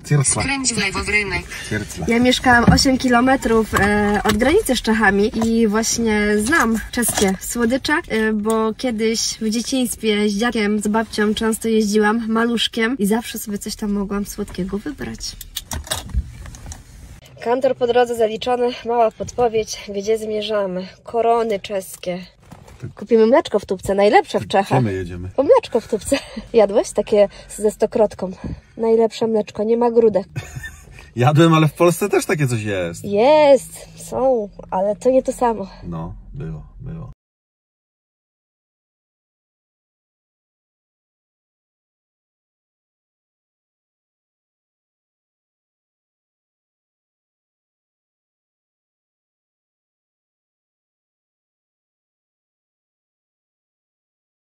Ciercla. Skręć w lewo w rynek. Ciercla. Ja mieszkałam 8 km od granicy z Czechami i właśnie znam czeskie słodycze, bo kiedyś w dzieciństwie z dziadkiem, z babcią często jeździłam maluszkiem i zawsze sobie coś tam mogłam słodkiego wybrać. Kantor po drodze zaliczony, mała podpowiedź, gdzie zmierzamy. Korony czeskie. Kupimy mleczko w tubce, najlepsze w Czechach. Gdzie my jedziemy? Po mleczko w tubce. Jadłeś takie ze stokrotką? Najlepsze mleczko, nie ma grudek. Jadłem, ale w Polsce też takie coś jest. Jest, są, ale to nie to samo. No, było.